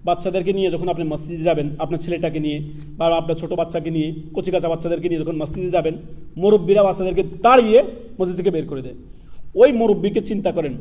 বাচ্চাদেরকে নিয়ে যখন আপনি মসজিদে যাবেন, আপনার ছেলেটাকে নিয়ে বা আপনার ছোট বাচ্চাকে নিয়ে, কচিকাচা বাচ্চাদেরকে নিয়ে যখন মসজিদে যাবেন, মুরব্বীরা বাচ্চাদেরকে তাড়িয়ে মসজিদ থেকে বের করে দেয়। ওই মুরব্বীকে চিন্তা করেন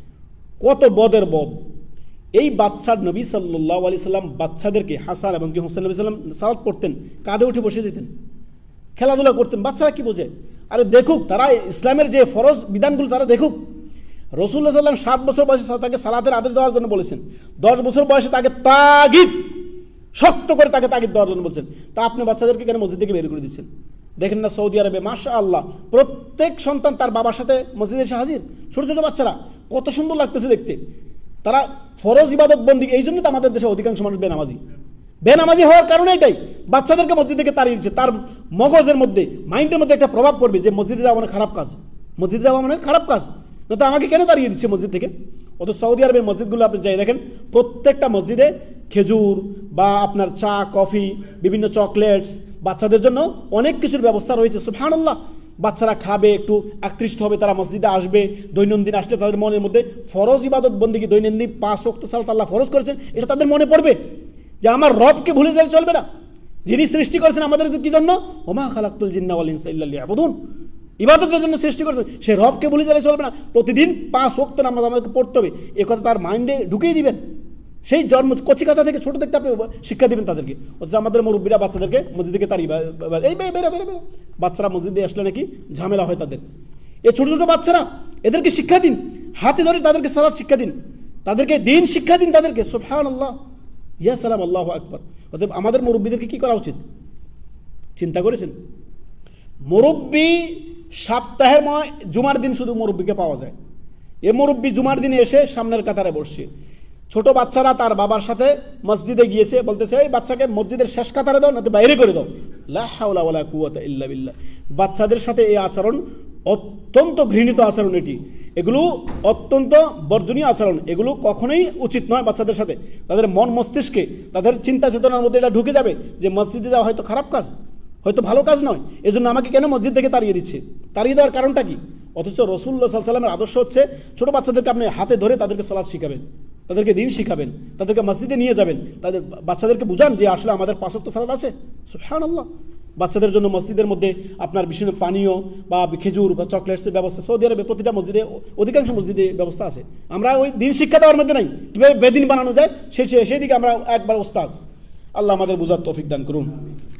কত বদের বদ। এই বাচ্চার নবী সাল্লাল্লাহু আলাইহি সাল্লাম বাচ্চাদেরকে, হাসান এবং কি হোসেন নবী সাল্লাম সালাত পড়তেন, কাঁধে উঠে বসে যেতেন, খেলাধুলা করতেন। বাচ্চারা কি বোঝে? আরে দেখুক, তারা ইসলামের যে ফরজ বিধানগুলো তারা দেখুক। রাসূলুল্লাহ সাল্লাল্লাহু আলাইহি ওয়াসাল্লাম 7 বছর বয়সে তাকে সালাতের আদেশ দেওয়ার জন্য বলেছেন, 10 বছর বয়সে তাকে তাগিদ, শক্ত করে তাকে তাগিদ দেওয়ার জন্য বলছেন। তা আপনি বাচ্চাদেরকে কেন মসজিদ থেকে বের করে দিচ্ছেন? দেখেন না সৌদি আরবে মাশাআল্লাহ প্রত্যেক সন্তান তার বাবার সাথে মসজিদে এসে হাজির। ছোট ছোট বাচ্চারা কত সুন্দর লাগতেছে দেখতে। তারা ফরজ ইবাদত বন্দি, এই জন্য তো আমাদের দেশে অধিকাংশ মানুষ বেনামাজি হওয়ার কারণে এটাই। বাচ্চাদেরকে মসজিদ থেকে তাড়িয়ে দিচ্ছে, তার মগজের মধ্যে, মাইন্ডের মধ্যে একটা প্রভাব পড়বে যে মসজিদে যাওয়া মানে খারাপ কাজ, মসজিদে যাওয়া মানে খারাপ কাজ, না তো আমাকে কেন তাড়িয়ে দিচ্ছে মসজিদ থেকে? অত সৌদি আরবের মসজিদগুলো আপনি যাই দেখেন, প্রত্যেকটা মসজিদে খেজুর বা আপনার চা, কফি, বিভিন্ন চকলেটস, বাচ্চাদের জন্য অনেক কিছুর ব্যবস্থা রয়েছে। সুবহানাল্লাহ, বাচ্চারা খাবে, একটু আকৃষ্ট হবে, তারা মসজিদে আসবে। দৈনন্দিন আসলে তাদের মনের মধ্যে ফরজ ইবাদত বন্দেগী, দৈনন্দিন 5 ওয়াক্ত সালাত আল্লাহ ফরজ করেছেন, এটা তাদের মনে পড়বে যে আমার রবকে ভুলে গেলে চলবে না, যিনি সৃষ্টি করেছেন আমাদের কি জন্য, ওমা খালাকতুল জিন্না ওয়াল ইনসা ইল্লা লিয়াবুদুন, ইবাদতের জন্য সৃষ্টি করেছেন। সে রবকে ভুলে গেলে চলবে না, প্রতিদিন 5 ওয়াক্ত নামাজ আমাদেরকে পড়তে হবে, এ কথা তার মাইন্ডে ঢুকিয়ে দিবেন। সেই জন্ম কচিকাচা থেকে ছোট থেকে আপনি শিক্ষা দিবেন তাদেরকে। অথচ আমাদের মুরব্বীরা বাচ্চাদেরকে মসজিদ থেকে তাড়িয়ে, এই বেরো বেরো বেরো, বাচ্চারা মসজিদে আসলে নাকি ঝামেলা হয় তাদের। এই ছোট ছোট বাচ্চারা, এদেরকে শিক্ষা দিন, হাতে ধরে তাদেরকে সালাত শিক্ষা দিন, তাদেরকে দিন শিক্ষা দিন তাদেরকে। সুবহানাল্লাহ, ইয়া সালাম, আল্লাহু আকবার। অতএব আমাদের মুরব্বীদেরকে কি করা উচিত চিন্তা করেছেন? মুরব্বী সপ্তাহের জুমার দিন শুধু মুরব্বীকে পাওয়া যায়। এ মুরব্বী জুমার দিনে এসে সামনের কাতারে বসছে। ছোট বাচ্চারা তার বাবার সাথে মসজিদে গিয়েছে, বলতেছে এই বাচ্চাকে মসজিদের শেষ কাতারে দাও, না তো বাইরে করে দাও। লা হাওলা ওয়ালা কুওয়াতা ইল্লা বিল্লাহ। বাচ্চাদের সাথে এই আচরণ অত্যন্ত ঘৃণিত আচরণ, এগুলো অত্যন্ত বর্জনীয় আচরণ, এগুলো কখনোই উচিত নয় বাচ্চাদের সাথে। তাদের মন মস্তিষ্কে, তাদের চিন্তা চেতনার মধ্যে এটা ঢুকে যাবে যে মসজিদে যাওয়া হয়তো খারাপ কাজ, হয়তো ভালো কাজ নয়, এজন্য আমাকে কেন মসজিদ থেকে তাড়িয়ে দিচ্ছে? তাড়িয়ে দেওয়ার কারণটা কি? অথচ রাসূলুল্লাহ সাল্লাল্লাহু আলাইহি ওয়াসাল্লামের আদর্শ হচ্ছে ছোট বাচ্চাদেরকে আপনি হাতে ধরে তাদেরকে সালাত শিখাবেন, তাদেরকে দিন শিখাবেন, তাদেরকে মসজিদে নিয়ে যাবেন, তাদের বাচ্চাদেরকে বুঝান যে আসলে আমাদের 5 ওয়াক্ত সালাত আছে। সুবহানাল্লাহ, বাচ্চাদের জন্য মসজিদের মধ্যে আপনার বিশেষ পানীয় বা খেজুর বা চকলেটসের ব্যবস্থা সৌদি আরবে প্রতিটা মসজিদে, অধিকাংশ মসজিদে ব্যবস্থা আছে। আমরা ওই দিন শিক্ষা দেওয়ার মধ্যে নাই, কীভাবে বেদিন বানানো যায় সেদিকে আমরা একবার ওস্তাদ। আল্লাহ আমাদের বুঝার তৌফিক দান করুন।